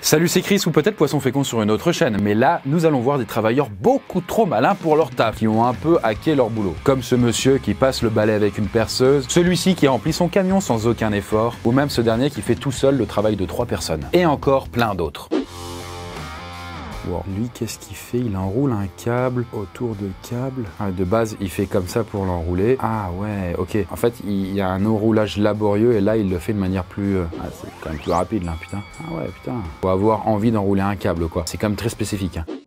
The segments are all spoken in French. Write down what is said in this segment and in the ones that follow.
Salut, c'est Chris ou peut-être Poisson Fécond sur une autre chaîne, mais là, nous allons voir des travailleurs beaucoup trop malins pour leur taf, qui ont un peu hacké leur boulot. Comme ce monsieur qui passe le balai avec une perceuse, celui-ci qui remplit son camion sans aucun effort, ou même ce dernier qui fait tout seul le travail de 3 personnes. Et encore plein d'autres. Wow. Lui, qu'est-ce qu'il fait? Il enroule un câble autour de câble. Ah, de base, il fait comme ça pour l'enrouler. Ah ouais, ok. En fait, il y a un enroulage laborieux et là, il le fait de manière plus... Ah, c'est quand même plus rapide, là, putain. Ah ouais, putain. Faut avoir envie d'enrouler un câble, quoi. C'est quand même très spécifique, hein.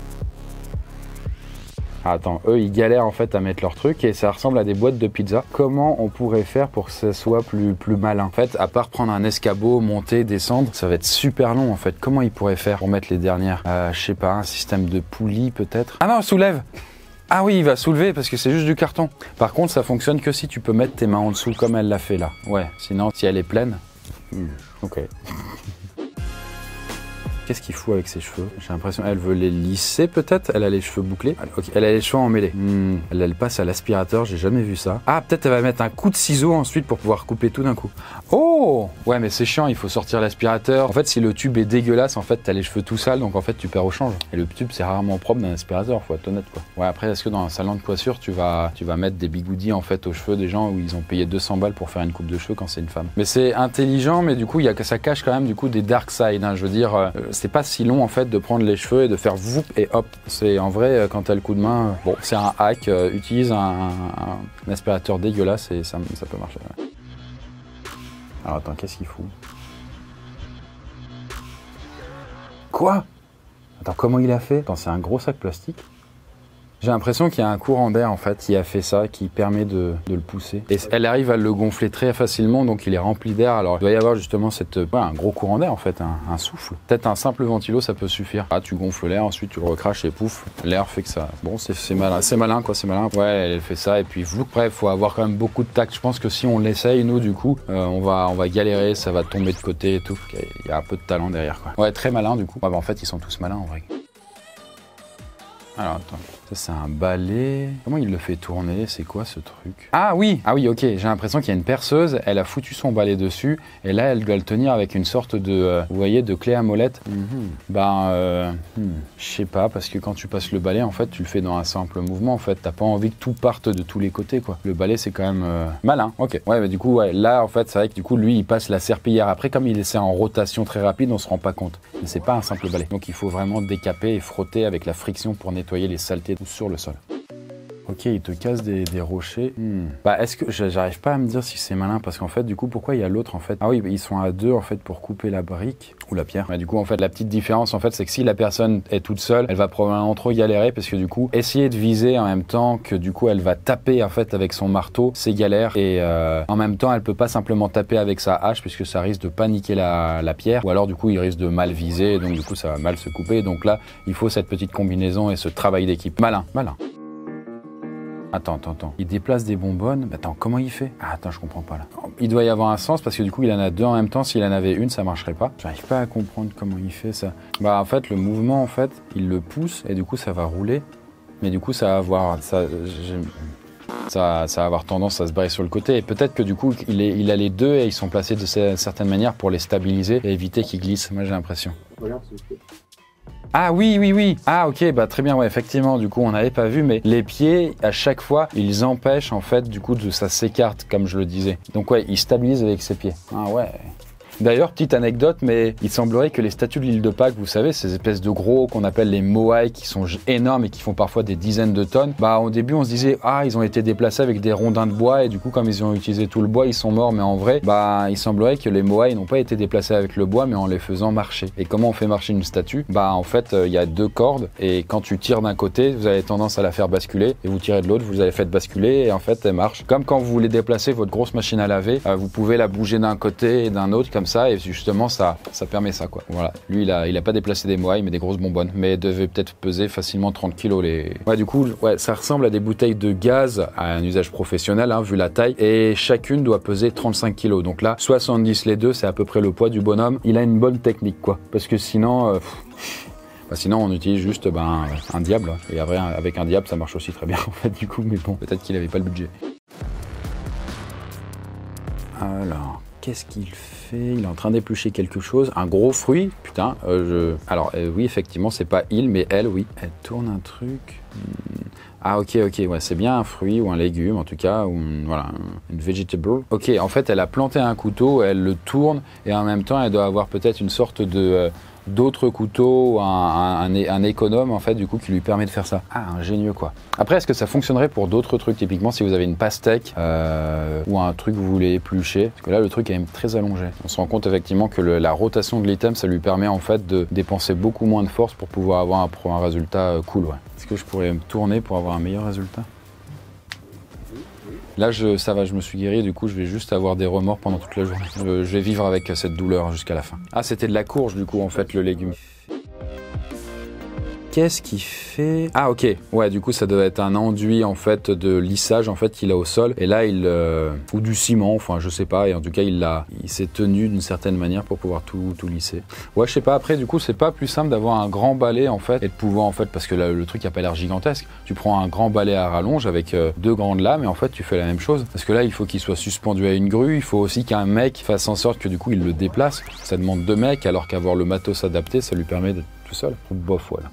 Attends, eux ils galèrent en fait à mettre leur truc et ça ressemble à des boîtes de pizza. Comment on pourrait faire pour que ça soit plus malin? En fait, à part prendre un escabeau, monter, descendre, ça va être super long en fait. Comment ils pourraient faire pour mettre les dernières? Je sais pas, un système de poulie peut-être? Ah non, soulève! Ah oui, il va soulever parce que c'est juste du carton. Par contre, ça fonctionne que si tu peux mettre tes mains en dessous comme elle l'a fait là. Ouais, sinon si elle est pleine... Ok. Qu'est-ce qu'il fout avec ses cheveux? J'ai l'impression qu'elle veut les lisser peut-être. Elle a les cheveux bouclés. Okay. Elle a les cheveux emmêlés. Elle passe à l'aspirateur, j'ai jamais vu ça. Ah, peut-être elle va mettre un coup de ciseau ensuite pour pouvoir couper tout d'un coup. Oh! Ouais, mais c'est chiant, il faut sortir l'aspirateur. En fait, si le tube est dégueulasse, en fait, t'as les cheveux tout sales, donc en fait, tu perds au change. Et le tube, c'est rarement propre d'un aspirateur, faut être honnête, quoi. Ouais, après, est-ce que dans un salon de coiffure, tu vas mettre des bigoudis, en fait, aux cheveux des gens où ils ont payé 200 balles pour faire une coupe de cheveux quand c'est une femme? Mais c'est intelligent, mais du coup, ça cache quand même, du coup, des dark side, hein. Je veux dire, c'est pas si long, en fait, de prendre les cheveux et de faire voup et hop. C'est en vrai, quand t'as le coup de main, bon, c'est un hack, utilise un aspirateur dégueulasse et ça peut marcher. Ouais. Alors attends, qu'est-ce qu'il fout? Quoi? Attends, comment il a fait? Attends, c'est un gros sac plastique? J'ai l'impression qu'il y a un courant d'air en fait qui a fait ça, qui permet de le pousser. Et elle arrive à le gonfler très facilement, donc il est rempli d'air. Alors il doit y avoir justement un gros courant d'air en fait, un souffle. Peut-être un simple ventilo, ça peut suffire. Ah, tu gonfles l'air, ensuite tu le recraches et pouf, l'air fait que ça... Bon, c'est malin quoi, c'est malin. Ouais, elle fait ça et puis après, il faut avoir quand même beaucoup de tact. Je pense que si on l'essaye, nous du coup, on va galérer, ça va tomber de côté et tout. Il y a un peu de talent derrière quoi. Ouais, très malin du coup. Ouais, bah, en fait, ils sont tous malins en vrai. Alors attends, ça c'est un balai. Comment il le fait tourner? C'est quoi ce truc? Ah oui, ok, j'ai l'impression qu'il y a une perceuse, elle a foutu son balai dessus, et là elle doit le tenir avec une sorte de, vous voyez, de clé à molette. Je sais pas, parce que quand tu passes le balai, en fait, tu le fais dans un simple mouvement, en fait, t'as pas envie que tout parte de tous les côtés, quoi. Le balai c'est quand même malin, ok. Ouais, mais du coup, ouais, là en fait, c'est vrai que du coup, lui il passe la serpillière. Après, comme il essaie en rotation très rapide, on se rend pas compte. Mais c'est pas un simple balai. Donc il faut vraiment décaper et frotter avec la friction pour nettoyer les saletés sur le sol. Ok, il te casse des rochers. Bah, est-ce que j'arrive pas à me dire si c'est malin parce qu'en fait, du coup, pourquoi il y a l'autre en fait? Ah oui, ils sont à deux en fait pour couper la brique ou la pierre. Mais du coup, en fait, la petite différence en fait, c'est que si la personne est toute seule, elle va probablement trop galérer parce que du coup, essayer de viser en même temps que du coup, elle va taper en fait avec son marteau, c'est galère et en même temps, elle peut pas simplement taper avec sa hache puisque ça risque de paniquer la pierre ou alors du coup, il risque de mal viser et donc du coup, ça va mal se couper. Donc là, il faut cette petite combinaison et ce travail d'équipe. Malin. Attends. Il déplace des bonbonnes. Attends, comment il fait? Ah, attends, je comprends pas là. Il doit y avoir un sens parce que du coup, il en a deux en même temps. S'il en avait une, ça marcherait pas. J'arrive pas à comprendre comment il fait ça. Bah, en fait, le mouvement, en fait, il le pousse et du coup, ça va rouler. Mais du coup, ça va avoir... Ça va avoir tendance à se barrer sur le côté. Et peut-être que du coup, il a les deux et ils sont placés de certaine manière pour les stabiliser et éviter qu'ils glissent. Moi, j'ai l'impression. Ah oui. Ah ok, bah très bien, ouais, effectivement, du coup on n'avait pas vu, mais les pieds, à chaque fois, ils empêchent en fait, du coup, ça s'écarte, comme je le disais. Donc ouais, ils stabilisent avec ses pieds. Ah ouais. D'ailleurs, petite anecdote, mais il semblerait que les statues de l'île de Pâques, vous savez, ces espèces de gros qu'on appelle les moai, qui sont énormes et qui font parfois des dizaines de tonnes, bah au début on se disait, ah ils ont été déplacés avec des rondins de bois et du coup comme ils ont utilisé tout le bois, ils sont morts, mais en vrai, bah il semblerait que les moai n'ont pas été déplacés avec le bois, mais en les faisant marcher. Et comment on fait marcher une statue? Bah en fait, il y a deux cordes et quand tu tires d'un côté, vous avez tendance à la faire basculer et vous tirez de l'autre, vous la faites basculer et en fait elle marche. Comme quand vous voulez déplacer votre grosse machine à laver, vous pouvez la bouger d'un côté et d'un autre comme ça et justement ça permet ça quoi. Voilà. Lui il a pas déplacé des moailles mais des grosses bonbonnes, mais devait peut-être peser facilement 30 kilos les... Ouais, du coup, ouais, ça ressemble à des bouteilles de gaz à un usage professionnel, hein, vu la taille, et chacune doit peser 35 kilos. Donc là, 70 les deux, c'est à peu près le poids du bonhomme. Il a une bonne technique quoi, parce que sinon sinon on utilise juste un diable, et après avec un diable ça marche aussi très bien en fait du coup, mais bon, peut-être qu'il avait pas le budget. Alors, qu'est-ce qu'il fait? fait? Il est en train d'éplucher quelque chose. Un gros fruit. Putain, Alors, oui, effectivement, c'est pas il, mais elle, oui. Elle tourne un truc. Ah, ok, ouais, c'est bien un fruit ou un légume, en tout cas, ou voilà, une vegetable. Ok, en fait, elle a planté un couteau, elle le tourne, et en même temps, elle doit avoir peut-être une sorte de... d'autres couteaux, un économe en fait du coup qui lui permet de faire ça. Ah, ingénieux quoi. Après, est-ce que ça fonctionnerait pour d'autres trucs, typiquement si vous avez une pastèque ou un truc que vous voulez éplucher, parce que là le truc est même très allongé. On se rend compte effectivement que la rotation de l'item, ça lui permet en fait de dépenser beaucoup moins de force pour pouvoir avoir un résultat cool. Ouais. Est-ce que je pourrais me tourner pour avoir un meilleur résultat? Là, ça va, je me suis guéri, du coup, je vais juste avoir des remords pendant toute la journée. Je vais vivre avec cette douleur jusqu'à la fin. Ah, c'était de la courge, du coup, en fait, le légume. Qu'est-ce qu'il fait? Ah, ok. Ouais, du coup, ça doit être un enduit, en fait, de lissage, en fait, qu'il a au sol. Et là, ou du ciment, enfin, je sais pas. Et en tout cas, il s'est tenu d'une certaine manière pour pouvoir tout lisser. Ouais, je sais pas. Après, du coup, c'est pas plus simple d'avoir un grand balai, en fait, et de pouvoir, en fait, parce que là, le truc a pas l'air gigantesque. Tu prends un grand balai à rallonge avec deux grandes lames, et en fait, tu fais la même chose. Parce que là, il faut qu'il soit suspendu à une grue. Il faut aussi qu'un mec fasse en sorte que, du coup, il le déplace. Ça demande deux mecs, alors qu'avoir le matos adapté, ça lui permet d'être tout seul. Bof, voilà.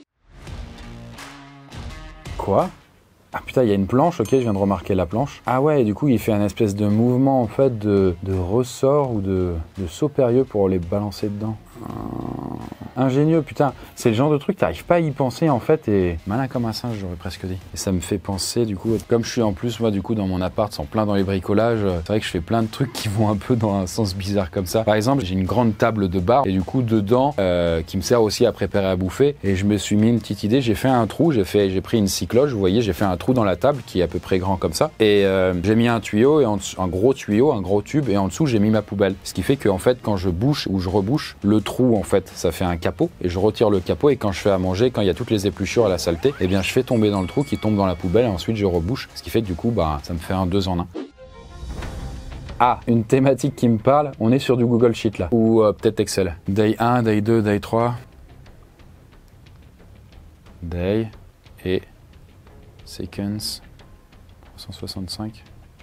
Quoi? Ah putain, il y a une planche, ok, je viens de remarquer la planche. Ah ouais, et du coup, il fait un espèce de mouvement, en fait, de ressort ou de saut périlleux pour les balancer dedans. Ingénieux, putain. C'est le genre de truc, t'arrives pas à y penser, en fait, et malin comme un singe, j'aurais presque dit. Et ça me fait penser, du coup, comme je suis en plus, moi, du coup, dans mon appart, sans plein dans les bricolages, c'est vrai que je fais plein de trucs qui vont un peu dans un sens bizarre comme ça. Par exemple, j'ai une grande table de bar, et du coup, dedans, qui me sert aussi à préparer à bouffer, et je me suis mis une petite idée, j'ai fait un trou, j'ai pris une scie cloche, vous voyez, j'ai fait un trou dans la table, qui est à peu près grand comme ça, et j'ai mis un tuyau, et un gros tuyau, un gros tube, et en dessous, j'ai mis ma poubelle. Ce qui fait que, en fait, quand je bouche ou je rebouche, le trou, en fait, ça fait un capot, et je retire le capot, et quand je fais à manger, quand il y a toutes les épluchures et la saleté, eh bien je fais tomber dans le trou qui tombe dans la poubelle, et ensuite je rebouche, ce qui fait que du coup, bah, ça me fait un 2 en 1. Ah, une thématique qui me parle, on est sur du Google Sheet là, ou peut-être Excel. Day 1, Day 2, Day 3. Day et Sequence 365.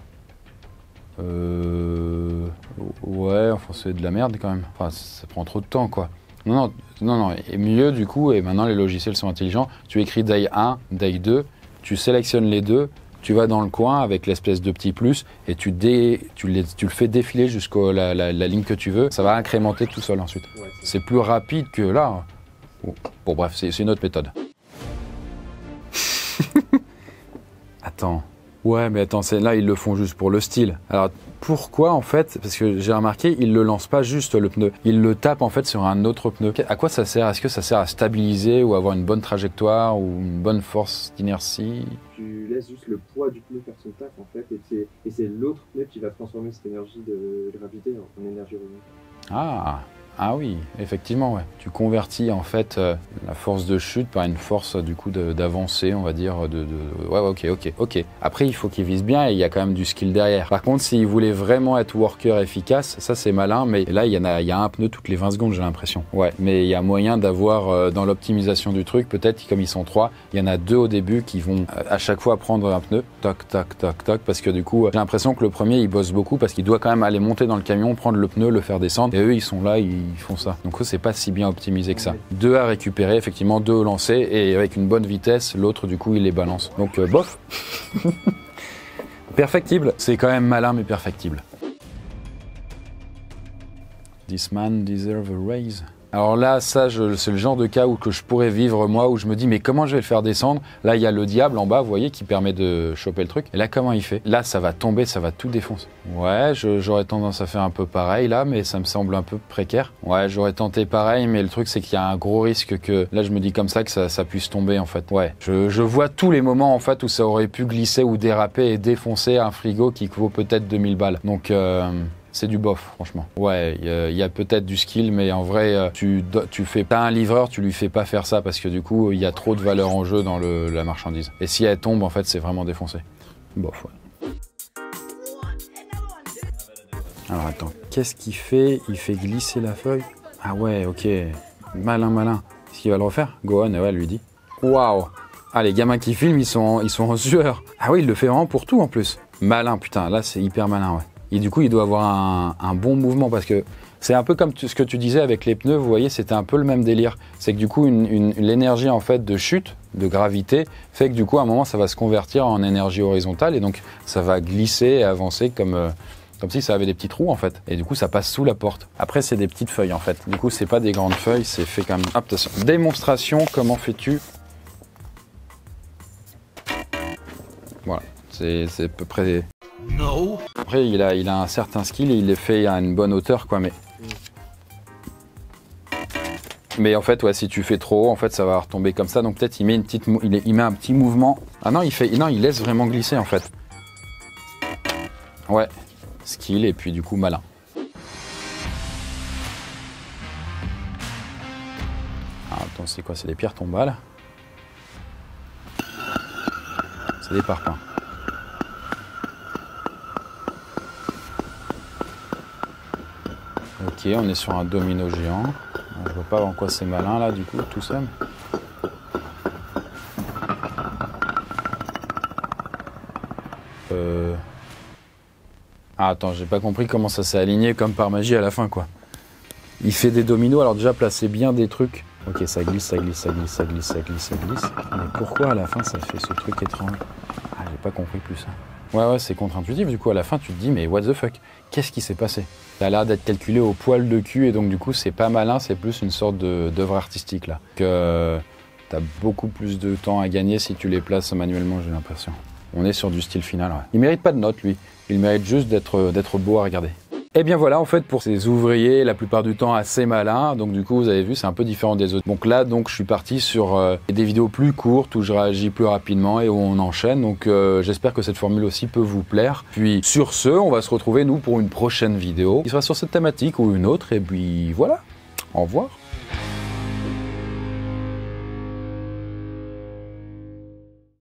Ouais, enfin c'est de la merde quand même. Enfin, ça prend trop de temps quoi. Non, et mieux du coup, et maintenant les logiciels sont intelligents, tu écris Day 1, Day 2, tu sélectionnes les deux, tu vas dans le coin avec l'espèce de petit plus, et tu le fais défiler jusqu'à la ligne que tu veux, ça va incrémenter tout seul ensuite. Ouais, c'est plus rapide que là. Bon bref, c'est une autre méthode. Attends. Ouais, mais attends, là, ils le font juste pour le style. Alors, pourquoi, en fait? Parce que j'ai remarqué, ils le lancent pas juste, le pneu. Ils le tapent, en fait, sur un autre pneu. À quoi ça sert? Est-ce que ça sert à stabiliser ou avoir une bonne trajectoire ou une bonne force d'inertie? Tu laisses juste le poids du pneu faire son taf, en fait, et c'est l'autre pneu qui va transformer cette énergie de gravité en énergie revenue. Ah oui, effectivement, ouais. Tu convertis en fait la force de chute par une force du coup d'avancée, on va dire. Ouais, ok. Après, il faut qu'il vise bien et il y a quand même du skill derrière. Par contre, s'il voulait vraiment être worker efficace, ça c'est malin, mais là, il y a un pneu toutes les 20 secondes, j'ai l'impression. Ouais, mais il y a moyen d'avoir dans l'optimisation du truc, peut-être comme ils sont 3, il y en a 2 au début qui vont à chaque fois prendre un pneu, toc, parce que du coup, j'ai l'impression que le premier, il bosse beaucoup parce qu'il doit quand même aller monter dans le camion, prendre le pneu, le faire descendre, et eux, ils sont là, ils font ça. Donc c'est pas si bien optimisé que ça. 2 à récupérer, effectivement, 2 au lancer, et avec une bonne vitesse, l'autre du coup il les balance. Donc bof. Perfectible. C'est quand même malin mais perfectible. This man deserves a raise. Alors là, ça, c'est le genre de cas que je pourrais vivre moi, où je me dis, mais comment je vais le faire descendre? Là, il y a le diable en bas, vous voyez, qui permet de choper le truc. Et là, comment il fait? Là, ça va tomber, ça va tout défoncer. Ouais, j'aurais tendance à faire un peu pareil là, mais ça me semble un peu précaire. Ouais, j'aurais tenté pareil, mais le truc, c'est qu'il y a un gros risque que, là, je me dis comme ça, que ça puisse tomber, en fait. Ouais, je vois tous les moments, en fait, où ça aurait pu glisser ou déraper et défoncer un frigo qui vaut peut-être 2000 balles. Donc, c'est du bof, franchement. Ouais, il y a peut-être du skill, mais en vrai, tu fais pas un livreur, tu lui fais pas faire ça parce que du coup, il y a trop de valeur en jeu dans la marchandise. Et si elle tombe, en fait, c'est vraiment défoncé. Bof, ouais. Alors attends, qu'est-ce qu'il fait? Il fait glisser la feuille? Ah ouais, ok. Malin. Est-ce qu'il va le refaire? Gohan, ouais, lui dit. Waouh! Ah, les gamins qui filment, ils sont en sueur. Ah oui, il le fait vraiment pour tout en plus. Malin, putain, là, c'est hyper malin, ouais. Et du coup, il doit avoir un bon mouvement parce que c'est un peu comme ce que tu disais avec les pneus, vous voyez, c'était un peu le même délire. C'est que du coup, l'énergie en fait de chute, de gravité, fait que du coup, à un moment, ça va se convertir en énergie horizontale et donc ça va glisser et avancer comme si ça avait des petits trous en fait. Et du coup, ça passe sous la porte. Après, c'est des petites feuilles en fait. Du coup, c'est pas des grandes feuilles, c'est fait comme... Hop, attention. Démonstration, comment fais-tu? Voilà, c'est à peu près... Non. Après, il a un certain skill et il les fait à une bonne hauteur, quoi, mais en fait, ouais, si tu fais trop haut, en fait, ça va retomber comme ça. Donc peut-être il met il met un petit mouvement. Ah non, il laisse vraiment glisser en fait. Ouais, skill et puis du coup malin. Ah, attends, c'est quoi? C'est des pierres tombales. C'est des parpaings. Ok, on est sur un domino géant. Je vois pas en quoi c'est malin là, du coup, tout seul. Ah, attends, j'ai pas compris comment ça s'est aligné comme par magie à la fin, quoi. Il fait des dominos, alors déjà placez bien des trucs. Ok, ça glisse, ça glisse, ça glisse, ça glisse, ça glisse, ça glisse. Mais pourquoi à la fin ça fait ce truc étrange? Ah, j'ai pas compris plus ça. Ouais, c'est contre-intuitif, du coup à la fin tu te dis mais what the fuck? Qu'est-ce qui s'est passé? Ça a l'air d'être calculé au poil de cul et donc du coup c'est pas malin, c'est plus une sorte d'œuvre artistique là. Que t'as beaucoup plus de temps à gagner si tu les places manuellement, j'ai l'impression. On est sur du style final, ouais. Il mérite pas de notes lui, il mérite juste d'être beau à regarder. Et bien voilà, en fait, pour ces ouvriers, la plupart du temps assez malins, donc du coup, vous avez vu, c'est un peu différent des autres. Donc là, je suis parti sur des vidéos plus courtes où je réagis plus rapidement et où on enchaîne. Donc j'espère que cette formule aussi peut vous plaire. Puis sur ce, on va se retrouver, nous, pour une prochaine vidéo qui sera sur cette thématique ou une autre. Et puis voilà, au revoir.